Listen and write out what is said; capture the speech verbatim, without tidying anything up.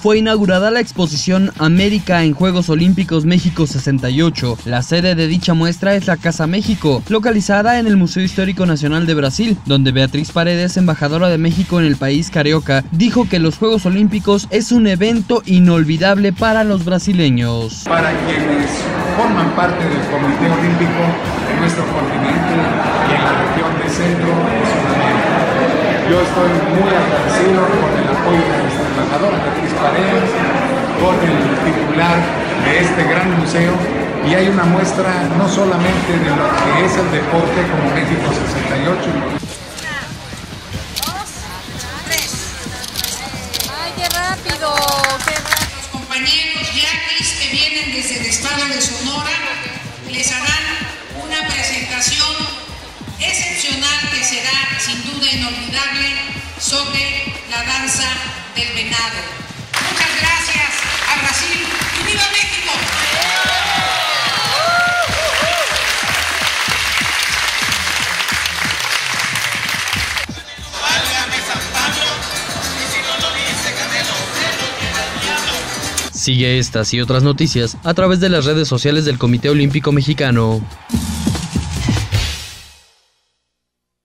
fue inaugurada la exposición América en Juegos Olímpicos México sesenta y ocho. La sede de dicha muestra es la Casa México, localizada en el Museo Histórico Nacional de Brasil, donde Beatriz Paredes, embajadora de México en el país carioca, dijo que los Juegos Olímpicos es un evento inolvidable para los brasileños. Para quienes forman parte del Comité Olímpico en nuestro continente y en la región de Centro y Sudamérica. Yo estoy muy agradecido con el apoyo de nuestra embajadora Beatriz Paredes, con el titular de este gran museo, y hay una muestra no solamente de lo que es el deporte como México sesenta y ocho. ¡Ay, qué rápido! ¡Qué rápido! Los compañeros yaquis que vienen desde el estado de Sonora les harán una presentación excepcional que será sin duda inolvidable sobre la danza del venado. Muchas gracias a Brasil y ¡viva México! Sigue estas y otras noticias a través de las redes sociales del Comité Olímpico Mexicano.